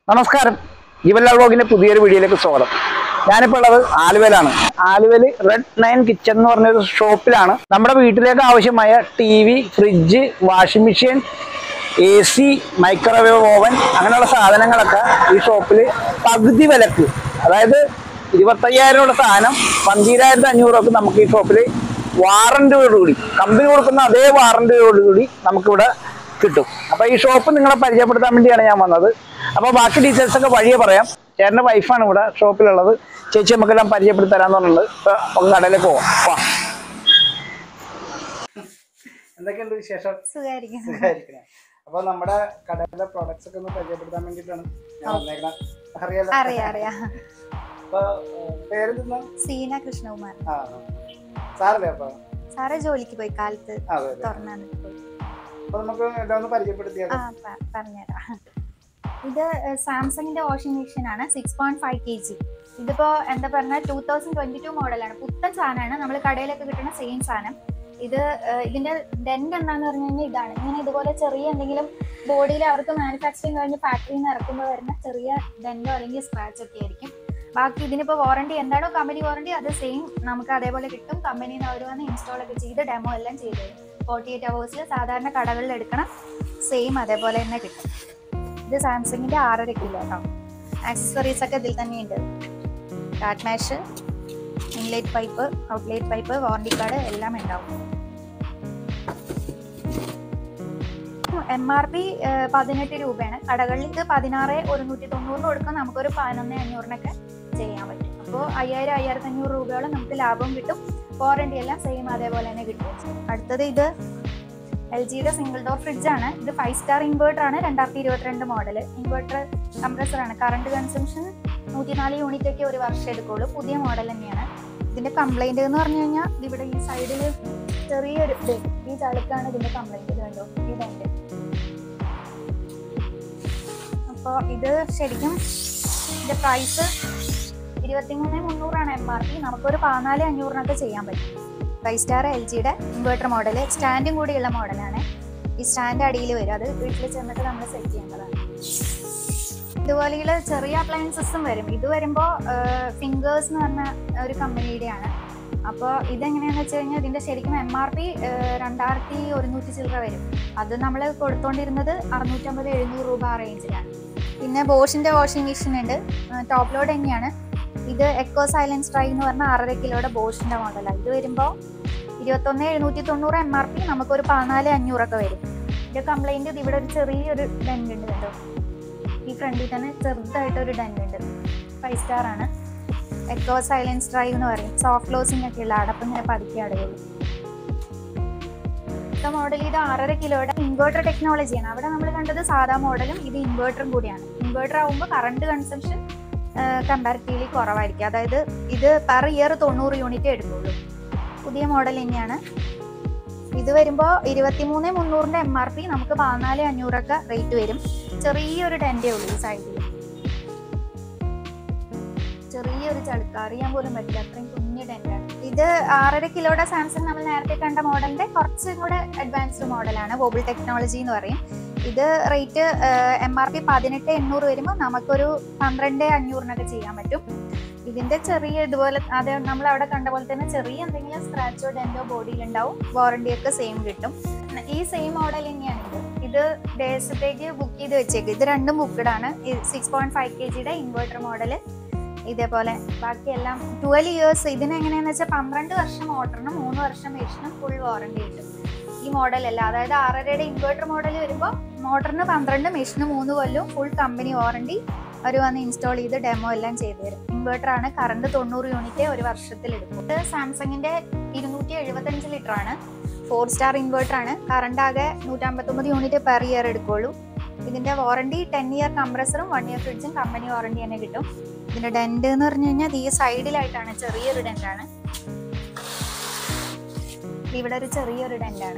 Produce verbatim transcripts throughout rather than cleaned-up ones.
നമസ്കാരം, ജീവൻലാൽ വ്ലോഗിന്റെ പുതിയൊരു വീഡിയോയിലേക്ക് സ്വാഗതം. ഞാനിപ്പോൾ ഉള്ളത് ആലുവയിലാണ്. ആലുവയിൽ റെഡ് നയൻ കിച്ചൺ എന്ന് പറഞ്ഞൊരു ഷോപ്പിലാണ്. നമ്മുടെ വീട്ടിലേക്ക് ആവശ്യമായ TV, fridge, washing machine, AC, microwave oven അങ്ങനെയുള്ള സാധനങ്ങളൊക്കെ ഈ ഷോപ്പിൽ പകുതി വിലക്ക്, അതായത് ഇരുപത്തയ്യായിരം രൂപയുടെ സാധനം പന്തിരായിരത്തി അഞ്ഞൂറ് രൂപക്ക് നമുക്ക് ഈ ഷോപ്പിൽ വാറന്റിയോടുകൂടി, കമ്പനി കൊടുക്കുന്ന അതേ വാറന്റിയോടുകൂടി നമുക്കിവിടെ കിട്ടും. അപ്പോൾ ഈ ഷോപ്പ് നിങ്ങളെ പരിചയപ്പെടുത്താൻ വേണ്ടിയാണ് ഞാൻ വന്നത്. അപ്പോൾ ബാക്കി ഡീറ്റെയിൽസ് ഒക്കെ വഴിയെ പറയാം. ചേട്ടൻ്റെ വൈഫാണ് ഇവിടെ ഷോപ്പിലുള്ളത്. ചേച്ചി നമുക്കെല്ലാം പരിചയപ്പെടുത്തരാന്ന് പറഞ്ഞിട്ടുണ്ട്. ഇപ്പോൾ നമുക്ക് കടയിലേക്ക് പോവാം. എന്തൊക്കെയുണ്ട് വിശേഷം? സുഖമായിരിക്കണം. അപ്പോൾ നമ്മുടെ കടയിലെ പ്രോഡക്ട്സ് ഒക്കെ ഒന്ന് പരിചയപ്പെടുത്താൻ വേണ്ടിയിട്ടാണ് ഞാൻ വന്നേക്കണം. അറിയാലോ. അപ്പോൾ പേരെന്താ? സീന കൃഷ്ണകുമാർ. ആ സാറല്ലേ? അപ്പോൾ സാറ് ജോലിക്ക് പോയി കാലത്ത് തുറന്നു പോയി. അപ്പോൾ നമുക്ക് എല്ലാം ഒന്ന് പരിചയപ്പെടുത്തിയാൽ പറഞ്ഞുതരാം. ഇത് സാംസങ്ങിന്റെ വാഷിംഗ് മെഷീൻ ആണ്. Six point five KG. ഇതിപ്പോ എന്താ പറഞ്ഞാൽ ടൂ തൗസൻഡ് ട്വന്റി ടു മോഡലാണ്. പുത്തൻ സാധനമാണ്. നമ്മൾ കടയിലൊക്കെ കിട്ടുന്ന സെയിം സാധനം. ഇത് ഇതിന്റെ ഡെന്റ് എന്താന്ന് പറഞ്ഞു കഴിഞ്ഞാൽ ഇതാണ്. ഇങ്ങനെ ഇതുപോലെ ചെറിയ എന്തെങ്കിലും ബോഡിയിൽ അവർക്ക് മാനുഫാക്ചറിങ് കഴിഞ്ഞ് ഫാക്ടറിയിൽ നിന്ന് ഇറക്കുമ്പോൾ വരുന്ന ചെറിയ ഡെന്റോ അല്ലെങ്കിൽ സ്ക്രാച്ച് ഒക്കെ ആയിരിക്കും. ബാക്കി ഇതിനിപ്പോൾ വാറണ്ടി എന്താണോ കമ്പനി വാറണ്ടി അത് സെയിം നമുക്ക് അതേപോലെ കിട്ടും. കമ്പനിയിൽ നിന്ന് അവർ വന്ന് ഇൻസ്റ്റാൾ ഒക്കെ ചെയ്ത് ഡെമോ എല്ലാം ചെയ്ത് തരും. ഫോർട്ടി എയ്റ്റ് അവേഴ്സിൽ സാധാരണ കടകളിൽ എടുക്കണം സെയിം അതേപോലെ തന്നെ കിട്ടും. ഇത് സാംസങ്ങിന്റെ ആറര കിലോ കേട്ടോ. ആക്സസറീസ് ഒക്കെ ഇതിൽ തന്നെയുണ്ട്. കാറ്റ് മാഷ്, inlet pipe, outlet pipe, warranty card എല്ലാം ഉണ്ടാവും. എം ആർ പി പതിനെട്ട് രൂപയാണ്. കടകളിൽ ഇത് പതിനാറ് ഒരുന്നൂറ്റി തൊണ്ണൂറിന് കൊടുക്കാൻ നമുക്കൊരു പതിനൊന്ന് അഞ്ഞൂറിനൊക്കെ ചെയ്യാൻ പറ്റും. അപ്പോൾ അയ്യായിരം അയ്യായിരത്തി അഞ്ഞൂറ് രൂപയോളം നമുക്ക് ലാഭം കിട്ടും. വാറണ്ടി എല്ലാം സെയിം അതേപോലെ തന്നെ കിട്ടും. അടുത്തത് ഇത് എൽ ജിയുടെ സിംഗിൾ ഡോർ ഫ്രിഡ്ജ് ആണ്. ഇത് ഫൈവ് സ്റ്റാർ ഇൻവേർട്ടർ ആണ്. രണ്ടായിരത്തി ഇരുപത്തിരണ്ട് മോഡൽ ഇൻവേർട്ടർ കംപ്രസർ ആണ്. കറണ്ട് കൺസംഷൻ നൂറ്റിനാല് യൂണിറ്റ് ഒക്കെ ഒരു വർഷം എടുക്കുള്ളൂ. പുതിയ മോഡൽ തന്നെയാണ്. ഇതിന്റെ കംപ്ലൈന്റ് എന്ന് പറഞ്ഞു കഴിഞ്ഞാൽ ഇവിടെ ഈ സൈഡിൽ ചെറിയൊരു ഈ ചളുക്കാണ് ഇതിന്റെ കംപ്ലൈന്റ്. ഇത് കണ്ടോ, ഇതുണ്ട്. അപ്പോൾ ഇത് ശരിക്കും ഇതിന്റെ പ്രൈസ് ഇരുപത്തിമൂന്ന് മുന്നൂറാണ് എം ആർ പി. നമുക്കൊരു പതിനാല് അഞ്ഞൂറിനൊക്കെ ചെയ്യാൻ പറ്റും. ഫൈവ് സ്റ്റാർ എൽ ജിയുടെ ഇൻവേർട്ടർ മോഡൽ, സ്റ്റാൻഡും കൂടിയുള്ള മോഡലാണ്. ഈ സ്റ്റാൻഡ് അടിയിൽ വരും. അത് വീട്ടിൽ ചെന്നിട്ട് നമ്മൾ സെറ്റ് ചെയ്യേണ്ടതാണ്. ഇതുപോലെയുള്ള ചെറിയ അപ്ലയൻസസും വരും. ഇത് വരുമ്പോൾ ഫിംഗേഴ്സ് എന്ന് പറഞ്ഞ ഒരു കമ്പനിയുടെയാണ്. അപ്പോൾ ഇതെങ്ങനെയാണെന്ന് വെച്ച് കഴിഞ്ഞാൽ ഇതിൻ്റെ ശരിക്കും എം ആർ പി രണ്ടായിരത്തി ഒരുന്നൂറ്റി ചില്ലറ വരും. അത് നമ്മൾ കൊടുത്തോണ്ടിരുന്നത് അറുന്നൂറ്റമ്പത് എഴുന്നൂറ് രൂപ ആ റേഞ്ചിലാണ്. പിന്നെ ബോഷിൻ്റെ വാഷിംഗ് മെഷീൻ ഉണ്ട്. ടോപ്പ് ലോഡ് തന്നെയാണ്. ഇത് എക്കോ സൈലൻസ് ഡ്രൈ എന്ന് പറഞ്ഞാൽ ആറര കിലോയുടെ ബോഷിൻ്റെ മോഡലാണ്. ഇത് വരുമ്പോൾ ഇരുപത്തൊന്ന് എഴുന്നൂറ്റി തൊണ്ണൂറ് എം ആർ പി, നമുക്കൊരു പതിനാല് അഞ്ഞൂറൊക്കെ വരും. ഇതിൻ്റെ കംപ്ലൈൻറ്റ് ഇത് ഇവിടെ ഒരു ചെറിയൊരു ഡെന്റ് ഉണ്ട് കേട്ടോ. ഈ ഫ്രണ്ടിൽ തന്നെ ചെറുതായിട്ടൊരു ഡെന്റ് ഉണ്ട്. ഫൈവ് സ്റ്റാർ ആണ്. എക്കോ സൈലൻസ് ഡ്രൈ എന്ന് പറയും. സോഫ്റ്റ് ക്ലോസിംഗ് ഒക്കെ ഉള്ള അടപ്പം ഇങ്ങനെ പതുക്കെ അടയുള്ളൂ. അടുത്ത മോഡൽ ഇത് ആറര കിലോയുടെ ഇൻവേർട്ടർ ടെക്നോളജിയാണ്. അവിടെ നമ്മൾ കണ്ടത് സാധാ മോഡലും ഇത് ഇൻവേർട്ടറും കൂടിയാണ്. ഇൻവേർട്ടർ ആകുമ്പോൾ കറണ്ട് കൺസംഷൻ കമ്പാരിറ്റീവ്ലി കുറവായിരിക്കും. അതായത് ഇത് പെർ ഇയർ തൊണ്ണൂറ് യൂണിറ്റ് എടുക്കുള്ളൂ. പുതിയ മോഡൽ തന്നെയാണ്. ഇത് വരുമ്പോൾ ഇരുപത്തിമൂന്ന് മുന്നൂറിൻ്റെ എം ആർ പി, നമുക്ക് പതിനാല് അഞ്ഞൂറൊക്കെ റേറ്റ് വരും. ചെറിയൊരു ഡെൻറ്റേ ഉള്ളൂ ഈ സൈഡിൽ. ചെറിയൊരു ചളുക്ക അറിയാൻ പോലും പറ്റില്ല, അത്രയും കുഞ്ഞ് ഡെൻറ്റാണ്. ഇത് ആറര കിലോയുടെ സാംസങ് നമ്മൾ നേരത്തെ കണ്ട മോഡലിന്റെ കുറച്ചും കൂടെ അഡ്വാൻസ്ഡ് മോഡലാണ്. വോബിൾ ടെക്നോളജി എന്ന് പറയും. ഇത് റേറ്റ് എം ആർ പി പതിനെട്ട് എണ്ണൂറ് വരുമ്പോൾ നമുക്കൊരു പന്ത്രണ്ട് അഞ്ഞൂറിനൊക്കെ ചെയ്യാൻ പറ്റും. ഇതിന്റെ ചെറിയ ഇതുപോലെ അത് നമ്മൾ അവിടെ കണ്ട പോലെ തന്നെ ചെറിയ എന്തെങ്കിലും സ്ക്രാച്ചോ ഡെന്റോ ബോഡിയിലുണ്ടാവും. വാറണ്ടിയൊക്കെ സെയിം കിട്ടും. ഈ സെയിം മോഡൽ തന്നെയാണ് ഇത്. ഇത് ദേശത്തേക്ക് ബുക്ക് ചെയ്ത് വെച്ചേക്ക്. ഇത് രണ്ടും ബുക്ക്ഡാണ്. സിക്സ് പോയിന്റ് ഫൈവ് കെ ജിയുടെ ഇൻവേർട്ടർ മോഡല് ഇതേപോലെ. ബാക്കിയെല്ലാം ട്വൽവ് ഇയേഴ്സ്. ഇതിനെങ്ങനെയാന്ന് വെച്ചാൽ പന്ത്രണ്ട് വർഷം ഓർഡറിനും മൂന്ന് വർഷം മെഷീനും ഫുൾ വാറണ്ടി കിട്ടും. ഈ മോഡലല്ല, അതായത് ആറരയുടെ ഇൻവേർട്ടർ മോഡൽ വരുമ്പോൾ മോട്ടറിന് പന്ത്രണ്ട് മെഷീന് മൂന്ന് കൊല്ലം ഫുൾ കമ്പനി വാറണ്ടി അവർ വന്ന് ഇൻസ്റ്റാൾ ചെയ്ത് ഡെമോ എല്ലാം ചെയ്തു തരും. ഇൻവേർട്ടർ ആണ്. കറണ്ട് തൊണ്ണൂറ് യൂണിറ്റ് ഒരു വർഷത്തിൽ എടുക്കും. ഇത് സാംസങ്ങിന്റെ ഇരുന്നൂറ്റി എഴുപത്തഞ്ച് ലിറ്റർ ആണ്. ഫോർ സ്റ്റാർ ഇൻവേർട്ടർ ആണ്. കറണ്ട് ആകെ നൂറ്റമ്പത്തൊമ്പത് യൂണിറ്റ് പെർ ഇയർ എടുക്കുള്ളൂ. ഇതിന്റെ വാറണ്ടി ടെൻ ഇയർ കംപ്രസറും വൺ ഇയർ ഫ്രിഡ്ജും കമ്പനി വാറണ്ടി തന്നെ കിട്ടും. ഇതിന്റെ ഡെന്റ് എന്ന് പറഞ്ഞു കഴിഞ്ഞാൽ ഈ സൈഡിലായിട്ടാണ് ചെറിയൊരു ഡെന്റാണ്. ഇവിടെ ഒരു ചെറിയൊരു ഡെന്റാണ്.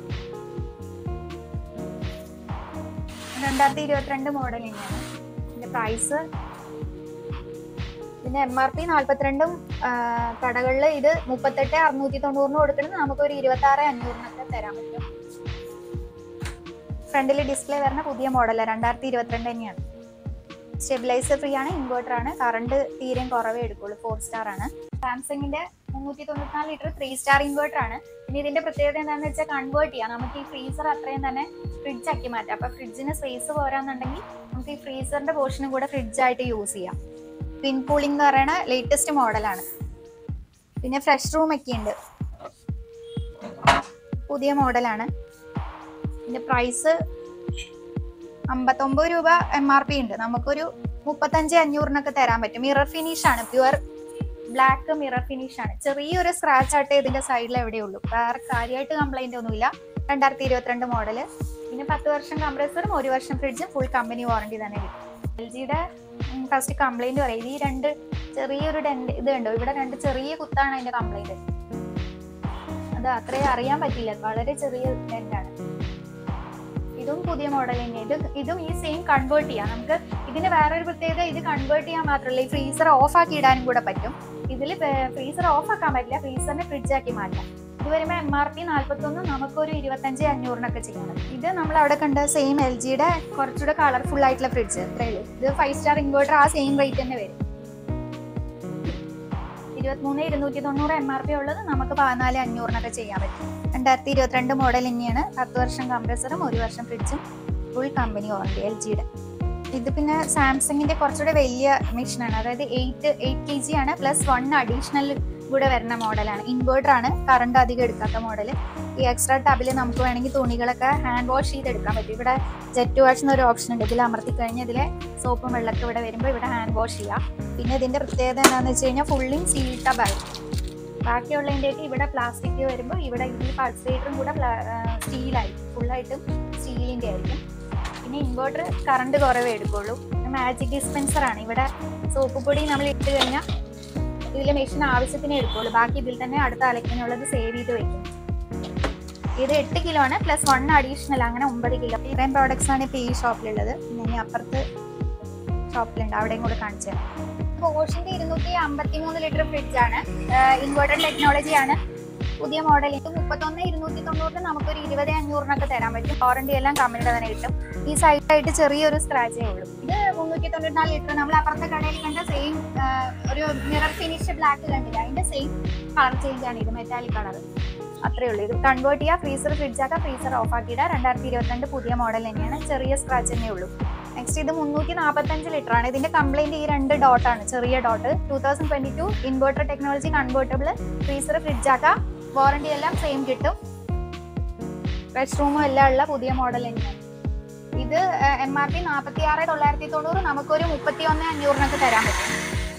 രണ്ടായിരത്തി ഇരുപത്തിരണ്ട് മോഡൽ തന്നെയാണ്. ഇതിന്റെ പ്രൈസ് ഇതിന്റെ എം ആർ പി നാല്പത്തിരണ്ടും കടകളിൽ ഇത് മുപ്പത്തെട്ട് അറുന്നൂറ്റി തൊണ്ണൂറിന് കൊടുക്കുന്നത് നമുക്കൊരു ഇരുപത്തി ആറ് അഞ്ഞൂറിനൊക്കെ തരാൻ പറ്റും. ഫ്രണ്ടിൽ ഡിസ്പ്ലേ വരുന്ന പുതിയ മോഡലാണ്. രണ്ടായിരത്തി ഇരുപത്തിരണ്ട് തന്നെയാണ്. സ്റ്റെബിലൈസർ ഫ്രീ ആണ്, ഇൻവേർട്ടർ ആണ്, കറണ്ട് തീരെയും കുറവേ എടുക്കുള്ളൂ, ഫോർ സ്റ്റാർ ആണ്. സാംസങ്ങിന്റെ മുന്നൂറ്റി തൊണ്ണൂറ്റിനാല് ലിറ്റർ ത്രീ സ്റ്റാർ ഇൻവേർട്ടർ ആണ്. ഇനി ഇതിന്റെ പ്രത്യേകത എന്താണെന്ന് വെച്ചാൽ കൺവേർട്ട് ചെയ്യാം. നമുക്ക് ഈ ഫ്രീസർ അത്രയും തന്നെ ഫ്രിഡ്ജ് ആക്കി മാറ്റാം. അപ്പൊ ഫ്രിഡ്ജിന് സ്പേസ് പോരാന്നുണ്ടെങ്കിൽ നമുക്ക് ഈ ഫ്രീസറിന്റെ പോർഷനും കൂടെ ഫ്രിഡ്ജ് ആയിട്ട് യൂസ് ചെയ്യാം. ട്വിൻ കൂളിംഗ് എന്ന് പറയുന്ന ലേറ്റസ്റ്റ് മോഡലാണ്. പിന്നെ ഫ്രഷ് റൂം ഒക്കെ ഉണ്ട്, പുതിയ മോഡലാണ്. ഇതിന്റെ പ്രൈസ് അമ്പത്തൊമ്പത് രൂപ എം ആർ പി ഉണ്ട്. നമുക്കൊരു മുപ്പത്തഞ്ച് അഞ്ഞൂറിനൊക്കെ തരാൻ പറ്റും. മിറർ ഫിനിഷ് ആണ്, പ്യുവർ ബ്ലാക്ക് മിറർ ഫിനിഷ് ആണ്. ചെറിയൊരു സ്ക്രാച്ച് ആയിട്ട് ഇതിന്റെ സൈഡിൽ എവിടെയുള്ളൂ, വേറെ കാര്യമായിട്ട് കംപ്ലൈന്റ് ഒന്നുമില്ല. രണ്ടായിരത്തി ഇരുപത്തിരണ്ട് മോഡല്. പിന്നെ പത്ത് വർഷം കംപ്രസറും ഒരു വർഷം ഫ്രിഡ്ജും ഫുൾ കമ്പനി വാറണ്ടി തന്നെ കിട്ടും. എൽ ജിയുടെ ഫസ്റ്റ് കംപ്ലൈന്റ് പറയും, ഈ രണ്ട് ചെറിയൊരു ഡെന്റ് ഇത് കണ്ടോ, ഇവിടെ രണ്ട് ചെറിയ കുത്താണ് അതിന്റെ കംപ്ലൈന്റ്. അത് അത്രയും അറിയാൻ പറ്റില്ല, വളരെ ചെറിയ ഡെന്റാണ്. ഇതും പുതിയ മോഡൽ തന്നെ. ഇത് ഇതും ഈ സെയിം കൺവേർട്ട് ചെയ്യാം നമുക്ക്. ഇതിന് വേറൊരു പ്രത്യേകത, ഇത് കൺവേർട്ട് ചെയ്യാൻ മാത്രമല്ല ഈ ഫ്രീസർ ഓഫ് ആക്കി ഇടാനും കൂടെ പറ്റും. ഇതിൽ ഫ്രീസർ ഓഫ് ആക്കാൻ പറ്റില്ല, ഫ്രീസറിനെ ഫ്രിഡ്ജ് ആക്കി മാറ്റാം. ഇത് വരുമ്പോൾ എം ആർ പി നാല്പത്തൊന്ന്, നമുക്കൊരു ഇരുപത്തഞ്ച് അഞ്ഞൂറിനൊക്കെ ചെയ്യണം. ഇത് നമ്മൾ അവിടെ കണ്ട സെയിം എൽ ജിയുടെ കുറച്ചുകൂടെ കളർഫുൾ ആയിട്ടുള്ള ഫ്രിഡ്ജ് അത്രേ ഉള്ളൂ. ഇത് ഫൈവ് സ്റ്റാർ ഇൻവേർട്ടർ, ആ സെയിം റേറ്റ് തന്നെ വരും. ഇരുപത്തിമൂന്ന് ഇരുന്നൂറ്റി തൊണ്ണൂറ് എം ആർ പി ഉള്ളത് നമുക്ക് പതിനാല് അഞ്ഞൂറിനൊക്കെ ചെയ്യാൻ പറ്റും. രണ്ടായിരത്തി ഇരുപത്തിരണ്ട് മോഡൽ തന്നെയാണ്. പത്ത് വർഷം കംപ്രസറും ഒരു വർഷം ഫ്രിഡ്ജും ഫുൾ കമ്പനി വാറണ്ടി എൽ ജിയുടെ. ഇത് പിന്നെ സാംസങ്ങിന്റെ കുറച്ചുകൂടെ വലിയ മെഷീനാണ്, അതായത് എയ്റ്റ് എയ്റ്റ് കെ ജി ആണ്, പ്ലസ് വൺ അഡീഷണൽ കൂടെ വരുന്ന മോഡലാണ്. ഇൻവേർട്ടർ ആണ്, കറണ്ട് അധികം എടുക്കാത്ത മോഡൽ. ഈ എക്സ്ട്രാ ടാബിൽ നമുക്ക് വേണമെങ്കിൽ തുണികളൊക്കെ ഹാൻഡ് വാഷ് ചെയ്തെടുക്കാൻ പറ്റും. ഇവിടെ ജെറ്റ് വാഷ് എന്നൊരു ഓപ്ഷൻ ഉണ്ട്, ഇതിൽ അമർത്തി കഴിഞ്ഞ് ഇതിലെ സോപ്പും വെള്ളമൊക്കെ ഇവിടെ വരുമ്പോൾ ഇവിടെ ഹാൻഡ് വാഷ് ചെയ്യാം. പിന്നെ ഇതിന്റെ പ്രത്യേകത എന്താണെന്ന് വെച്ച് കഴിഞ്ഞാൽ ഫുള്ളും സീൽ ടബായിരിക്കും. ബാക്കിയുള്ളതിൻ്റെ ഇവിടെ പ്ലാസ്റ്റിക് വരുമ്പോൾ ഇവിടെ ഈ പൾസേറ്ററും കൂടെ സ്റ്റീലായിരിക്കും, ഫുള്ളായിട്ടും സ്റ്റീലിൻ്റെ ആയിരിക്കും. പിന്നെ ഇൻവേർട്ടർ കറണ്ട് കുറവേ എടുക്കുള്ളൂ. മാജിക് ഡിസ്പെൻസർ ആണ്. ഇവിടെ സോപ്പ് പൊടി നമ്മൾ ഇട്ട് കഴിഞ്ഞാൽ ഇതിലെ മെഷീൻ ആവശ്യത്തിന് എടുക്കുള്ളൂ, ബാക്കി ഇതിൽ തന്നെ അടുത്ത അലക്കിനുള്ളത് സേവ് ചെയ്ത് വെക്കും. ഇത് എട്ട് കിലോ ആണ്, പ്ലസ് വൺ അഡീഷണൽ, അങ്ങനെ ഒമ്പത് കിലോ. ഇത്രയും പ്രോഡക്ട്സ് ആണ് ഇപ്പോൾ ഈ ഷോപ്പിലുള്ളത്. പിന്നെ അപ്പുറത്ത് ഷോപ്പിലുണ്ട്, അവിടെയും കൂടെ കാണിച്ചു തരാം. ബോഷിന്റെ ഇരുന്നൂറ്റി അമ്പത്തി മൂന്ന് ലിറ്റർ ഫ്രിഡ്ജ് ആണ്, ഇൻവേർട്ടർ ടെക്നോളജി ആണ്, പുതിയ മോഡൽ. ഇത് മുപ്പത്തൊന്ന് ഇരുന്നൂറ്റി തൊണ്ണൂറിന് നമുക്കൊരു ഇരുപത് അഞ്ഞൂറിനൊക്കെ തരാൻ പറ്റും. വാറണ്ടി എല്ലാം കമ്പനിയുടെ തന്നെ കിട്ടും. ഈ സൈഡായിട്ട് ചെറിയൊരു സ്ക്രാച്ചേ ഉള്ളൂ. ഇത് മുന്നൂറ്റി തൊണ്ണൂറ്റിനാല് ലിറ്റർ നമ്മൾ അപ്പുറത്തെ കടയിൽ കണ്ട സെയിം ഒരു മിറർ ഫിനിഷ് ബ്ലാക്ക് കണ്ടില്ല, അതിന്റെ സെയിം കളർ ചേഞ്ച് ആണ് ഇത്, മെറ്റാലിക് കളർ. അത്രേ ഉള്ളൂ. ഇത് കൺവേർട്ട് ചെയ്യുക, ഫ്രീസർ ഫ്രിഡ്ജ് ആക്കുക, ഫ്രീസർ ഓഫ് ആക്കിയിടുക. രണ്ടായിരത്തി ഇരുപത്തിരണ്ട് പുതിയ മോഡൽ തന്നെയാണ്, ചെറിയ സ്ക്രാച്ച് തന്നെ ഉള്ളൂ. നെക്സ്റ്റ് ഇത് മുന്നൂറ്റി നാൽപ്പത്തഞ്ച് ലിറ്റർ ആണ്. ഇതിന്റെ കംപ്ലൈന്റ് ഈ രണ്ട് ഡോട്ടാണ്, ചെറിയ dot. Two thousand twenty two inverter technology, convertible, freezer fridge ആക്കുക, വാറണ്ടി എല്ലാം സെയിം കിട്ടും. റെസ്റ്റ് റൂമും എല്ലാം ഉള്ള പുതിയ മോഡൽ തന്നെയാണ്. ഇത് എം ആർ പി നാൽപ്പത്തി ആറ് തൊള്ളായിരത്തി തൊണ്ണൂറ്, നമുക്കൊരു മുപ്പത്തി ഒന്ന് അഞ്ഞൂറിനൊക്കെ തരാൻ പറ്റും.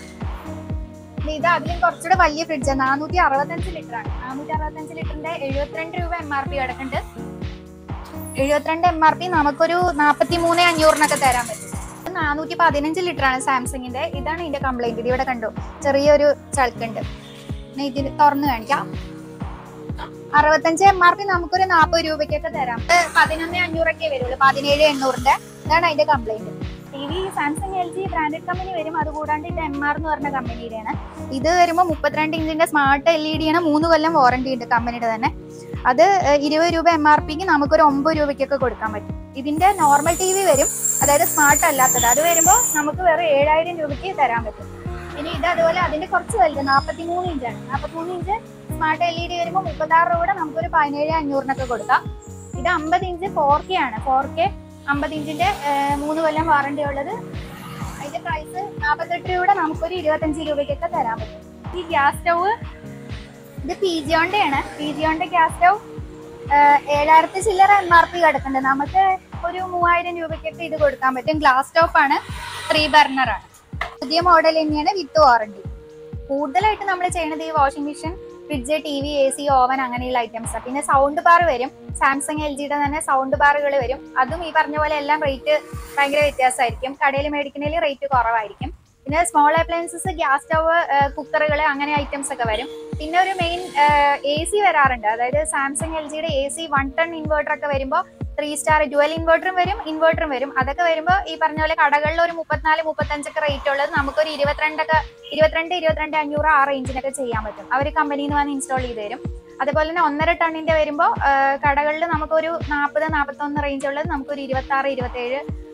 ഇത് അതിലും കുറച്ചുകൂടെ വലിയ ഫ്രിഡ്ജ്, നാനൂറ്റി അറുപത്തഞ്ച് ലിറ്റർ ആണ്. നാനൂറ്റി അറുപത്തഞ്ച് ലിറ്ററിന്റെ എഴുപത്തിരണ്ട് രൂപ എം ആർ പി കിടക്കുന്നുണ്ട്. എഴുപത്തിരണ്ട് എം ആർ പി നമുക്കൊരു നാൽപ്പത്തി മൂന്ന് അഞ്ഞൂറിനൊക്കെ തരാൻ പറ്റും. നാനൂറ്റി പതിനഞ്ച് ലിറ്റർ ആണ് സാംസങ്ങിന്റെ. ഇതാണ് ഇതിന്റെ കംപ്ലൈന്റ്. ഇത് ഇവിടെ കണ്ടു, ചെറിയൊരു ചളുക്കുണ്ട്. ഇതിന് തുറന്ന് കാണിക്കാം. അറുപത്തഞ്ച് എം ആർ പി നമുക്കൊരു നാൽപ്പത് രൂപയ്ക്കൊക്കെ തരാം. പതിനൊന്ന് അഞ്ഞൂറൊക്കെ വരുള്ളൂ, പതിനേഴ് എണ്ണൂറിന്റെ. ഇതാണ് അതിന്റെ complaint. TV Samsung LG branded company വരും. അതുകൂടാണ്ട് ഇത് എം ആർ എന്ന് പറഞ്ഞ കമ്പനിയുടെയാണ്. ഇത് വരുമ്പോൾ മുപ്പത്തിരണ്ട് ഇഞ്ചിന്റെ സ്മാർട്ട് എൽ ഇ ഡി ആണ്, മൂന്ന് കൊല്ലം വാറണ്ടി ഉണ്ട് കമ്പനിയുടെ തന്നെ. അത് ഇരുപത് രൂപ എം ആർ പിക്ക് നമുക്കൊരു ഒമ്പത് രൂപയ്ക്കൊക്കെ കൊടുക്കാൻ പറ്റും. ഇതിന്റെ നോർമൽ ടി വി വരും, അതായത് സ്മാർട്ട് അല്ലാത്തത്. അത് വരുമ്പോൾ നമുക്ക് വേറെ ഏഴായിരം രൂപയ്ക്ക് തരാൻ പറ്റും. ഇനി ഇത് അതുപോലെ അതിന്റെ കുറച്ച് വലുത് നാൽപ്പത്തി മൂന്ന് ഇഞ്ചാണ്. നാൽപ്പത്തി മൂന്ന് inch smart L E D വരുമ്പോൾ മുപ്പത്തി ആറ് രൂപ നമുക്കൊരു പതിനേഴ് അഞ്ഞൂറിനൊക്കെ കൊടുക്കാം. ഇത് അമ്പത് ഇഞ്ച് ഫോർ കെ ആണ്. ഫോർ കെ അമ്പത് ഇഞ്ചിന്റെ മൂന്ന് കൊല്ലം വാറണ്ടി ഉള്ളത്. അതിന്റെ പ്രൈസ് നാൽപ്പത്തെട്ട് രൂപ നമുക്കൊരു ഇരുപത്തഞ്ച് രൂപയ്ക്കൊക്കെ തരാൻ പറ്റും. ഈ ഗ്യാസ് സ്റ്റൗവ് ഇത് പി ജിയോന്റെ ആണ്. പി ജിയോന്റെ ഗ്യാസ് സ്റ്റൗ ഏഴായിരത്തി ചില്ലറ എം ആർ പി കിടക്കുന്നുണ്ട്. നമുക്ക് ഒരു മൂവായിരം രൂപയ്ക്കൊക്കെ ഇത് കൊടുക്കാൻ പറ്റും. ഗ്ലാസ് ടോപ്പ് ആണ്, ത്രീ ബർണർ ആണ്, പുതിയ മോഡൽ തന്നെയാണ്, വിത്ത് വാറണ്ടി. കൂടുതലായിട്ട് നമ്മൾ ചെയ്യുന്നത് ഈ washing machine, fridge, TV, AC, oven അങ്ങനെയുള്ള ഐറ്റംസ്. പിന്നെ സൗണ്ട് ബാർ വരും, സാംസങ് എൽ ജിയുടെ തന്നെ സൗണ്ട് ബാറുകൾ വരും. അതും ഈ പറഞ്ഞ പോലെ എല്ലാം റേറ്റ് ഭയങ്കര വ്യത്യാസമായിരിക്കും. കടയിൽ മേടിക്കുന്നതിൽ റേറ്റ് കുറവായിരിക്കും. പിന്നെ സ്മോൾ അപ്ലയൻസസ്, ഗ്യാസ് സ്റ്റവ്, കുക്കറുകൾ അങ്ങനെ ഐറ്റംസ് ഒക്കെ വരും. പിന്നെ ഒരു മെയിൻ എ സി വരാറുണ്ട്. അതായത് സാംസങ് എൽ ജിയുടെ AC one ton inverter ഒക്കെ വരുമ്പോൾ ത്രീ സ്റ്റാർ ഡുവൽ ഇൻവേർട്ടറും വരും, ഇൻവേർട്ടറും വരും. അതൊക്കെ വരുമ്പോൾ ഈ പറഞ്ഞ പോലെ കടകളിൽ ഒരു മുപ്പത്തിനാല് മുപ്പത്തഞ്ചൊക്കെ റേറ്റ് ഉള്ളത് നമുക്കൊരു ഇരുപത്തിരണ്ടൊക്കെ ഇരുപത്തിരണ്ട് ഇരുപത്തിരണ്ട് അഞ്ഞൂറ് ആ റേഞ്ചിനൊക്കെ ചെയ്യാൻ പറ്റും. അവർ കമ്പനിയിൽ നിന്ന് വന്ന് ഇൻസ്റ്റാൾ ചെയ്ത് തരും. അതേപോലെ തന്നെ ഒന്നര ടണ്ണിന്റെ വരുമ്പോൾ കടകളിൽ നമുക്കൊരു നാൽപ്പത് നാൽപ്പത്തൊന്ന് റേഞ്ച് ഉള്ളത് നമുക്കൊരു ഇരുപത്തി ആറ് ഇരുപത്തേഴ്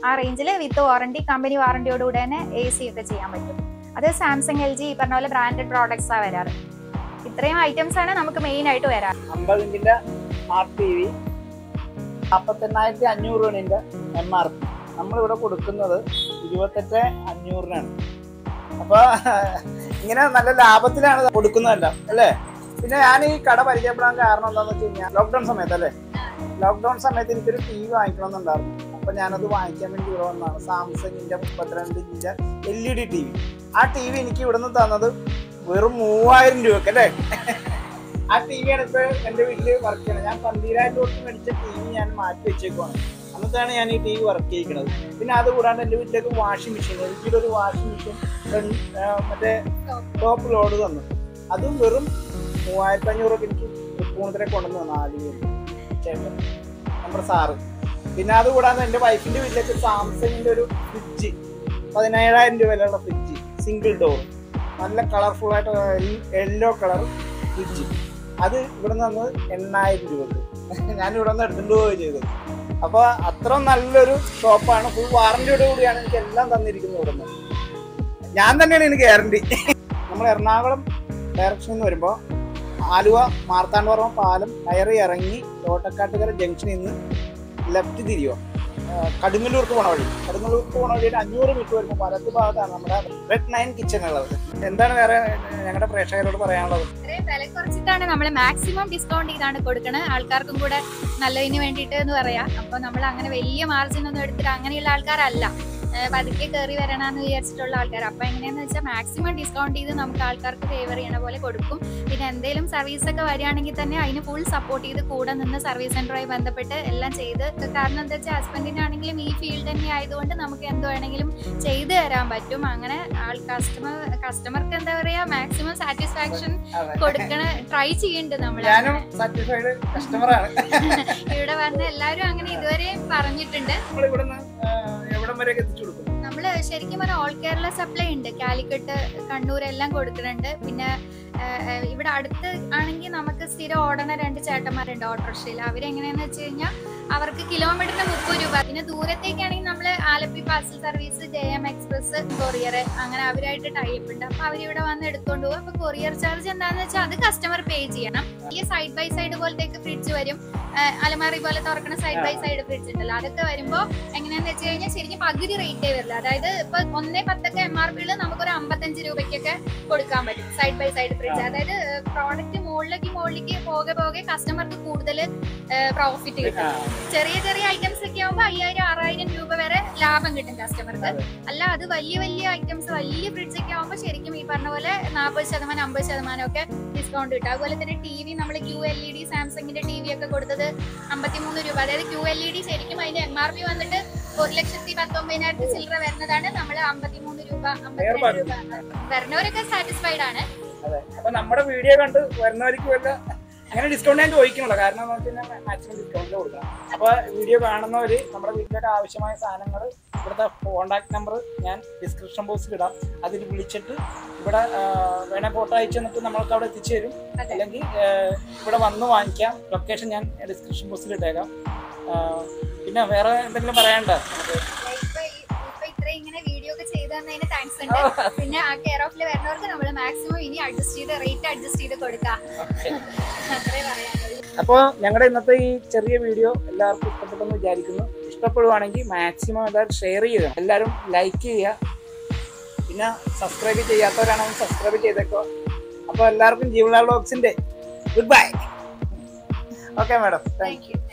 ആ റേഞ്ചിൽ വിത്ത് വാറണ്ടി, കമ്പനി വാറണ്ടിയോടുകൂടെ തന്നെ എ സി ഒക്കെ ചെയ്യാൻ പറ്റും. അത് സാംസങ്, എൽ ജി, ഈ പറഞ്ഞ പോലെ ബ്രാൻഡഡ് പ്രോഡക്ട്സ് ആ വരാറ്. ഇത്രയും ഐറ്റംസ് ആണ് നമുക്ക് മെയിൻ ആയിട്ട് വരാറ്. അമ്പത് ഇഞ്ചിന്റെ ആർ ടി വി നാൽപ്പത്തെണ്ണായിരത്തി അഞ്ഞൂറ് രൂപയുടെ എം ആർ പി, നമ്മളിവിടെ കൊടുക്കുന്നത് ഇരുപത്തെട്ട് അഞ്ഞൂറിനാണ്. അപ്പൊ ഇങ്ങനെ നല്ല ലാഭത്തിലാണ് കൊടുക്കുന്നതല്ല അല്ലേ. പിന്നെ ഞാൻ ഈ കട പരിചയപ്പെടാൻ കാരണം എന്താണെന്ന് വെച്ച് കഴിഞ്ഞാൽ ലോക്ക്ഡൌൺ സമയത്ത് അല്ലേ, ലോക്ക്ഡൌൺ സമയത്ത് എനിക്കൊരു ടി വി വാങ്ങിക്കണമെന്നുണ്ടായിരുന്നു. അപ്പൊ ഞാനത് വാങ്ങിക്കാൻ വേണ്ടി ഇവിടെ വന്നതാണ്. സാംസങ്ങിന്റെ മുപ്പത്തിരണ്ട് ഇഞ്ചിന്റെ L E D TV. ആ ടി വി എനിക്ക് ഇവിടെ നിന്ന് തന്നത് വെറും മൂവായിരം രൂപക്ക് അല്ലേ. ആ ടി വിയാണ് ഇപ്പൊ എന്റെ വീട്ടില് വർക്ക് ചെയ്യണത്. ഞാൻ പന്തിരായിരം രൂപ മേടിച്ച ടി വി ഞാൻ മാറ്റി വെച്ചേക്കുവാണ്. അന്നത്താണ് ഞാൻ ഈ ടി വി വർക്ക് ചെയ്യിക്കുന്നത്. പിന്നെ അതുകൂടാണ്ട് എൻ്റെ വീട്ടിലേക്ക് വാഷിംഗ് മെഷീൻ, എനിക്കൊരു ഒരു വാഷിംഗ് മെഷീൻ മറ്റേ ടോപ്പ് ലോഡ് തന്നു. അതും വെറും മൂവായിരത്തി അഞ്ഞൂറൊക്കെ എനിക്ക് പൂണത്തിനെ കൊണ്ടുവന്ന് തന്നു ആദ്യം ചേട്ടൻ, നമ്മുടെ സാറ്. പിന്നെ അതുകൂടാതെ എൻ്റെ വൈഫിൻ്റെ വീട്ടിലേക്ക് സാംസങ്ങിൻ്റെ ഒരു ഫ്രിഡ്ജ്, പതിനേഴായിരം രൂപ വിലയുള്ള ഫ്രിഡ്ജ്, സിംഗിൾ ഡോർ, നല്ല കളർഫുൾ ആയിട്ട് യെല്ലോ കളർ ഫ്രിഡ്ജ്, അത് ഇവിടെ നിന്ന് എണ്ണായിരം രൂപക്ക് ഞാനിവിടെ നിന്ന് എടുത്തുകൊണ്ട് പോവുകയും ചെയ്തത്. അപ്പോൾ അത്ര നല്ലൊരു ഷോപ്പാണ്. ഫുൾ വാറന്റിയോട് കൂടിയാണ് എനിക്ക് എല്ലാം തന്നിരിക്കുന്നത് ഇവിടെ നിന്ന്. ഞാൻ തന്നെയാണ് എനിക്ക് ഗ്യാരണ്ടി. നമ്മൾ എറണാകുളം ഡയറക്ഷനിൽ നിന്ന് വരുമ്പോൾ ആലുവ മാർത്താണ്ഡവർമ്മ പാലം കയറി ഇറങ്ങി തോട്ടക്കാട്ടുകര ജംഗ്ഷനിൽ നിന്ന് ലെഫ്റ്റ് തിരിയുക, കടുങ്ങല്ലൂർക്ക് പോണ വഴി. കടുങ്ങല്ലൂർക്ക് പോണ വഴിയുടെ അഞ്ഞൂറ് മീറ്റർ വരുമ്പോൾ വലത്ത് ഭാഗത്താണ് നമ്മുടെ റെഡ് നയൻ കിച്ചൺ ഉള്ളത്. എന്താണ് വേറെ ഞങ്ങളുടെ പ്രേക്ഷകരോട് പറയാനുള്ളത്? വില കുറച്ചിട്ടാണ് നമ്മൾ മാക്സിമം ഡിസ്കൗണ്ട് ചെയ്താണ് കൊടുക്കുന്നത്, ആൾക്കാർക്കും കൂടെ നല്ലതിന് വേണ്ടിയിട്ട് എന്ന് പറയാം. അപ്പോൾ നമ്മൾ അങ്ങനെ വലിയ മാർജിൻ ഒന്നും എടുത്തിട്ട് അങ്ങനെയുള്ള ആൾക്കാരല്ല, പതുക്കെ കയറി വരണമെന്ന് വിചാരിച്ചിട്ടുള്ള ആൾക്കാർ. അപ്പം എങ്ങനെയാന്ന് വെച്ചാൽ മാക്സിമം ഡിസ്കൗണ്ട് ചെയ്ത് നമുക്ക് ആൾക്കാർക്ക് ഫേവർ ചെയ്യണ പോലെ കൊടുക്കും. പിന്നെ എന്തെങ്കിലും സർവീസ് ഒക്കെ വരികയാണെങ്കിൽ തന്നെ അതിന് ഫുൾ സപ്പോർട്ട് ചെയ്ത് കൂടെ നിന്ന് സർവീസ് സെൻ്ററുമായി ബന്ധപ്പെട്ട് എല്ലാം ചെയ്ത്, കാരണം എന്താ വെച്ചാൽ ഹസ്ബൻഡിനാണെങ്കിലും ഈ ഫീൽഡ് തന്നെ ആയതുകൊണ്ട് നമുക്ക് എന്ത് വേണമെങ്കിലും ചെയ്തു തരാൻ പറ്റും. അങ്ങനെ ആൾ കസ്റ്റമർ കസ്റ്റമർക്ക് എന്താ പറയുക മാക്സിമം സാറ്റിസ്ഫാക്ഷൻ കൊടുക്കണ ട്രൈ ചെയ്യുന്നുണ്ട് നമ്മൾ. ഇവിടെ വന്ന് എല്ലാവരും അങ്ങനെ ഇതുവരെ പറഞ്ഞിട്ടുണ്ട്. നമ്മള് ശരിക്കും പറഞ്ഞാൽ ഓൾ കേരള സപ്ലൈ ഉണ്ട്, കാലിക്കട്ട്, കണ്ണൂർ എല്ലാം കൊടുക്കുന്നുണ്ട്. പിന്നെ ഇവിടെ അടുത്ത് ആണെങ്കിൽ നമുക്ക് സ്ഥിരം ഓടണ രണ്ട് ചേട്ടന്മാരുണ്ട് ഓട്ടോറിക്ഷയിൽ. അവരെങ്ങനെയാന്ന് വെച്ച് കഴിഞ്ഞാൽ അവർക്ക് കിലോമീറ്ററിന് മുപ്പത് രൂപ. പിന്നെ ദൂരത്തേക്കാണെങ്കിൽ നമ്മൾ Alleppey parcel service, J M express, courier, അങ്ങനെ അവരായിട്ട് ടൈപ്പ് ഉണ്ട്. അപ്പൊ അവരിവിടെ വന്ന് എടുത്തോണ്ട് പോകും. അപ്പൊ കൊറിയർ ചാർജ് എന്താന്ന് വെച്ചാൽ അത് കസ്റ്റമർ പേ ചെയ്യണം. ഈ സൈഡ് ബൈ സൈഡ് പോലത്തേക്ക് ഫ്രിഡ്ജ് വരും, അലമാറി പോലെ തുറക്കുന്ന സൈഡ് ബൈ സൈഡ് ഫ്രിഡ്ജ് ഉണ്ടല്ലോ, അതൊക്കെ വരുമ്പോ എങ്ങനെയാന്ന് വെച്ച് കഴിഞ്ഞാൽ ശരിക്കും പകുതി റേറ്റേ വരില്ല. അതായത് ഇപ്പൊ ഒന്നേ പത്തൊക്കെ എം ആർ പിയിൽ നമുക്കൊരു അമ്പത്തഞ്ച് രൂപയ്ക്കൊക്കെ കൊടുക്കാൻ പറ്റും സൈഡ് ബൈ സൈഡ് ഫ്രിഡ്ജ്. അതായത് പ്രോഡക്റ്റ് മുകളിലേക്ക് മുകളിലേക്ക് പോകെ പോകെ കസ്റ്റമർക്ക് കൂടുതൽ പ്രോഫിറ്റ് കിട്ടും. ചെറിയ ചെറിയ ഐറ്റംസ് ഒക്കെ ആവുമ്പോൾ അയ്യായിരം ആറായിരം രൂപ വരെ ലാഭം കിട്ടും കസ്റ്റമർക്ക്. അല്ല അത് വലിയ വലിയ ഐറ്റംസ്, വലിയ ഫ്രിഡ്ജ് ഒക്കെ ആവുമ്പോൾ ശരിക്കും ഈ പറഞ്ഞ പോലെ നാൽപ്പത് ശതമാനം അമ്പത് ശതമാനം ഒക്കെ ഡിസ്കൗണ്ട് കിട്ടും. അതുപോലെ തന്നെ ടി വി നമ്മൾ ക്യൂ എൽ ഇ ഡി സാംസങ്ങിന്റെ ടി വി ഒക്കെ കൊടുത്തത് അമ്പത്തിമൂന്ന് രൂപ. അതായത് ക്യൂ എൽ ഇ ഡി ശരിക്കും അതിന്റെ എം ആർ പി വന്നിട്ട് ഒരു ലക്ഷത്തി പത്തൊമ്പതിനായിരത്തി ചില്ലറ വരുന്നതാണ്. നമ്മൾ അമ്പത്തിമൂന്ന് രൂപ അമ്പത്തിരണ്ട് രൂപ. വരുന്നവരൊക്കെ സാറ്റിസ്ഫൈഡ് ആണ്. അതെ, അപ്പൊ നമ്മുടെ വീഡിയോ കണ്ട് വരുന്നവർക്ക് വല്ല അങ്ങനെ ഡിസ്കൗണ്ട് ഞാൻ ചോദിക്കണല്ലോ, കാരണം എന്ന് വെച്ച് കഴിഞ്ഞാൽ മാക്സിമം ഡിസ്കൗണ്ടിൽ കൊടുക്കണം. അപ്പോൾ വീഡിയോ കാണുന്നവര് നമ്മുടെ വീട്ടിലേക്ക് ആവശ്യമായ സാധനങ്ങൾ ഇവിടുത്തെ കോൺടാക്ട് നമ്പർ ഞാൻ ഡിസ്ക്രിപ്ഷൻ ബോക്സിൽ ഇടാം. അതിൽ വിളിച്ചിട്ട് ഇവിടെ വേണേൽ ഫോട്ടോ അയച്ചു തന്നിട്ട് നമ്മൾക്ക് അവിടെ എത്തിച്ചു തരും, അല്ലെങ്കിൽ ഇവിടെ വന്ന് വാങ്ങിക്കാം. ലൊക്കേഷൻ ഞാൻ ഡിസ്ക്രിപ്ഷൻ ബോക്സിൽ ഇട്ടേക്കാം. പിന്നെ വേറെ എന്തെങ്കിലും പറയാനുണ്ടോ? ഇങ്ങനെ വീഡിയോ ഒക്കെ ചെയ്തു തന്നതിന് താങ്ക്സ് ഉണ്ട്. പിന്നെ ആ കെയർ ഓഫിൽ വരുന്നവർക്ക് നമ്മൾ മാക്സിമം ഇനി അഡ്ജസ്റ്റ് ചെയ്ത് റേറ്റ് അഡ്ജസ്റ്റ് ചെയ്ത് കൊടുക്കാം. അത്രേ പറയാനുള്ളൂ. അപ്പോൾ ഞങ്ങളുടെ ഇന്നത്തെ ഈ ചെറിയ വീഡിയോ എല്ലാവർക്കും ഇഷ്ടപ്പെട്ടെന്ന് വിചാരിക്കുന്നു. ഇഷ്ടപ്പെടുവാണെങ്കിൽ മാക്സിമം എല്ലാവരും ഷെയർ ചെയ്യുക, എല്ലാവരും ലൈക്ക് ചെയ്യുക. പിന്നെ സബ്സ്ക്രൈബ് ചെയ്യാത്തവരാണെങ്കിൽ സബ്സ്ക്രൈബ് ചെയ്തേക്കോ. അപ്പോൾ എല്ലാവർക്കും ജീവൻലാൽ വ്ലോഗ്സിന്റെ goodbye. Okay madam, thank U.